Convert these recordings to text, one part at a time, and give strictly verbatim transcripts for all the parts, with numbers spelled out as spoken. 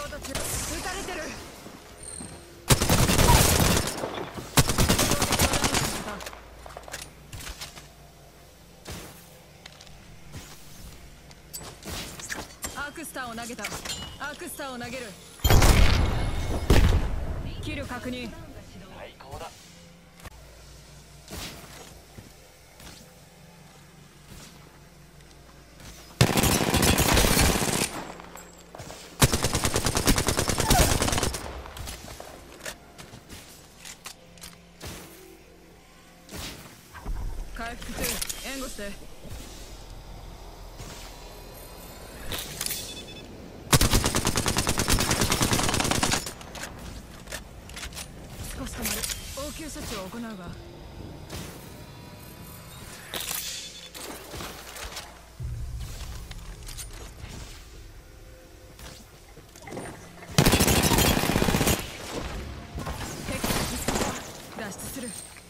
たち撃たれてる。アークスターを投げた。アークスターを投げる。キル確認。 最高だ。 回復中、援護して。少し止まる。応急処置を行うわ。敵が見つかった。脱出する。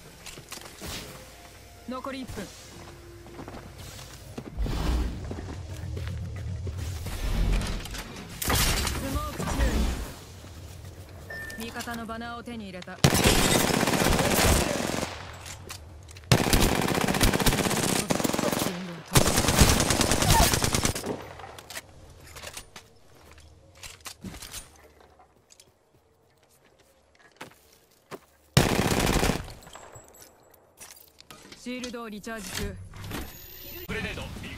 残りいっぷん。スモーク注意。味方のバナーを手に入れた。シールドをリチャージ中。 グレネード